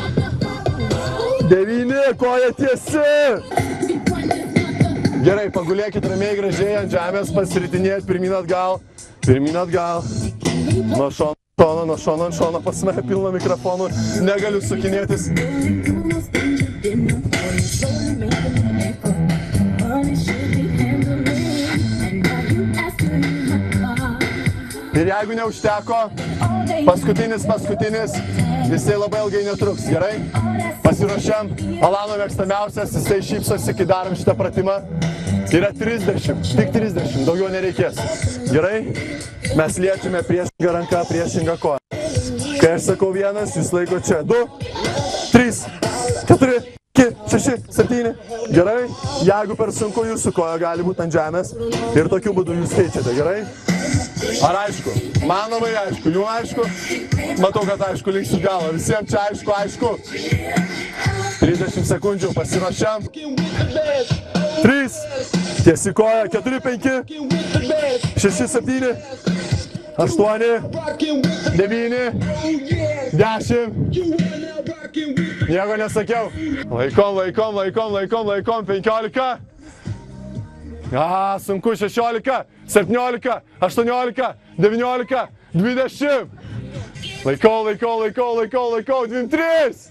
Devyni. Koja tiesi. Gerai, pagulėkit ramiai gražiai ant žemės, pasiritinėt pirmyn atgal, pirmyn atgal, nuo šono, šono, nuo šono, ant šono, pas mane pilno mikrofonų, negaliu sukinėtis. Ir jeigu neužteko, paskutinis, paskutinis, jisai labai ilgai netruks, gerai? Pasiruošiam, Alano mėgstamiausias, jisai šypsosi, kai darom šitą pratimą. Yra trisdešimt, tik trisdešimt, daugiau nereikės. Gerai? Mes liečiame priešingą ranką, priešingą koją. Kai aš sakau vienas, jūs laiko čia. Du, trys, keturi, šeši, septyni. Gerai? Jeigu per sunku, jūsų koja gali būti ant žemės ir tokiu būdu jūs keičiate. Gerai? Ar aišku? Man labai aišku. Jums aišku? Matau, kad aišku, linksit galvą. Visiems čia aišku, aišku. trisdešimt sekundžių. Pasiruošiam. trys. Tiesi koja. keturi, penki. šeši, septyni. aštuoni. devyni. dešimt. Nieko nesakiau. Laikom, laikom, laikom, laikom, laikom. penkiolika. A, sunku. šešiolika. septyniolika. aštuoniolika. devyniolika. dvidešimt. Laikau, laikau, laikau, laikau, laikau, dvim trys.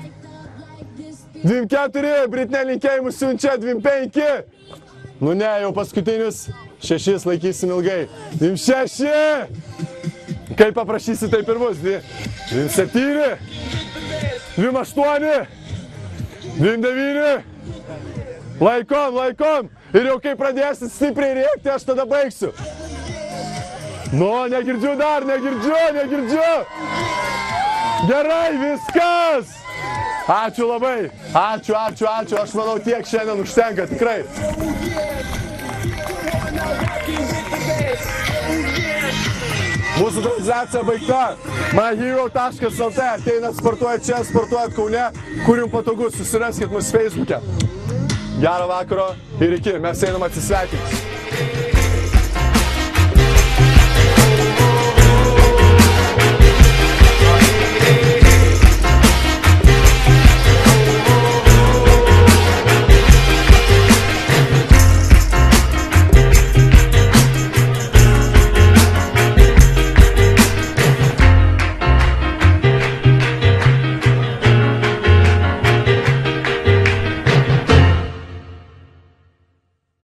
dvim keturi, Britnė linkėjimus siunčia, dvim penki. Nu ne, jau paskutinius šešis laikysim ilgai. dvim šeši. Kaip paprašysi, taip ir bus. dvim septyni. dvim aštuoni. dvim devyni. Laikom, laikom. Ir jau kai pradėsit stipriai rėkti, aš tada baigsiu. Nu, negirdžiu dar, negirdžiu, negirdžiu. Gerai, viskas. Ačiū labai. Ačiū, ačiū, ačiū. Aš manau, tiek šiandien užtenka, tikrai. Mūsų transliacija baigta. my hero taškas el te. Ateinat, sportuojat čia, sportuojat Kaune. Kur jums patogu, susiraskit mūsų Facebook'e. Gero vakaro ir iki. Mes einam atsisveikinti.